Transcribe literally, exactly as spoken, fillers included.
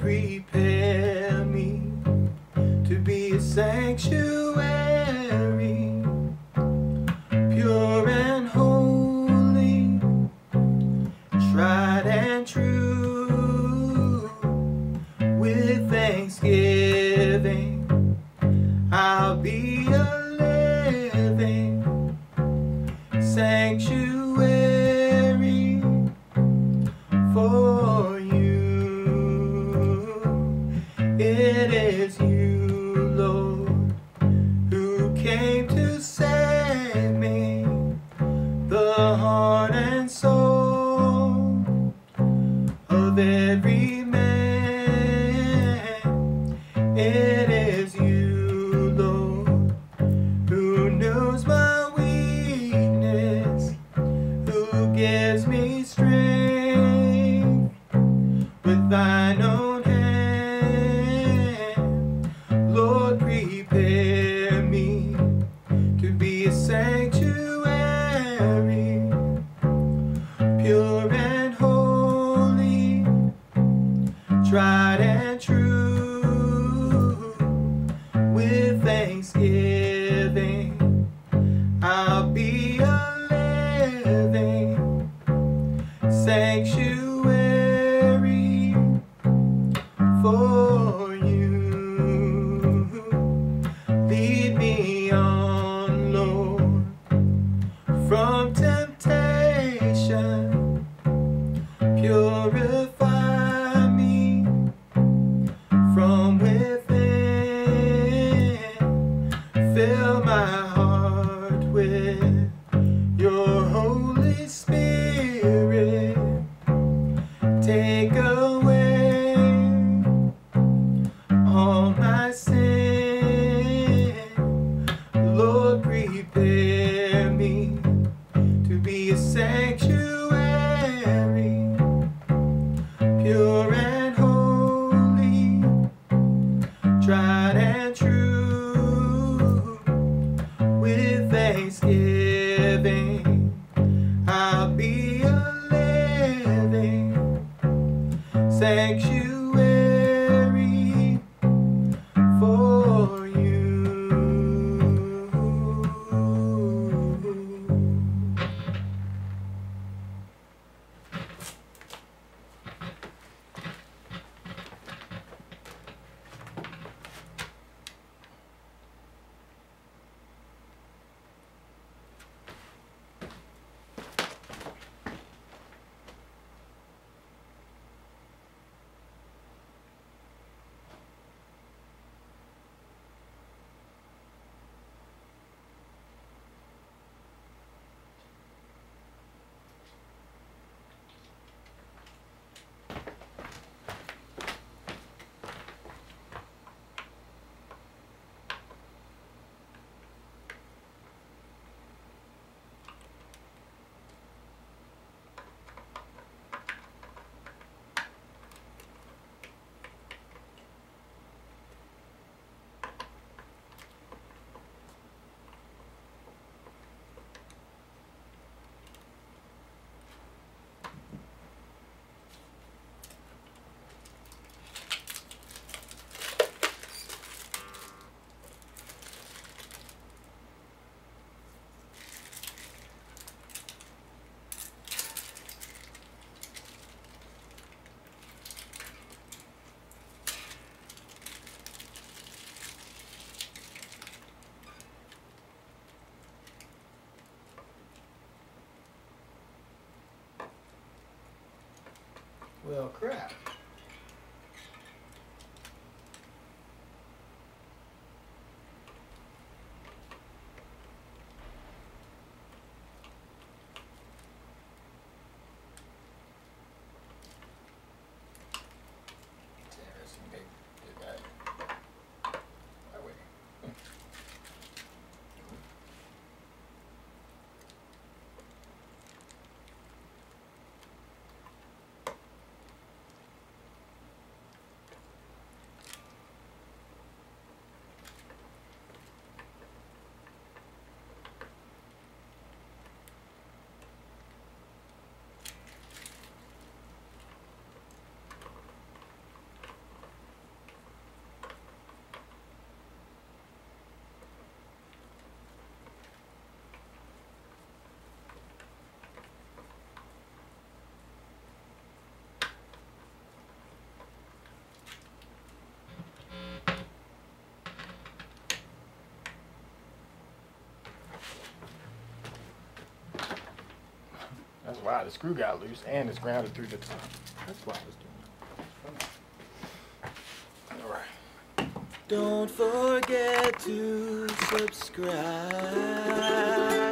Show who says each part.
Speaker 1: prepare me to be a sanctuary, pure and holy, tried and true. With thanksgiving, I'll be a living sanctuary for you. It is you, Lord, who came to save me, the heart and soul of every man. It is you, Lord, who knows my weakness, who gives me strength with thine own hand. Lord, prepare me to be a sanctuary, pure and holy, tried and true. With thanksgiving, I'll be a living sanctuary for you. Lead me on, Lord, from temptation. Purify me from within. Fill my heart with your Holy Spirit. Take away all my sin. Lord, prepare me to be a sanctuary, pure and holy, tried and true. With thanksgiving, I'll be a living sanctuary for you. Well, crap.
Speaker 2: Wow, the screw got loose and it's grounded through the top. That's why I was doing it. All right.
Speaker 1: Don't forget to subscribe.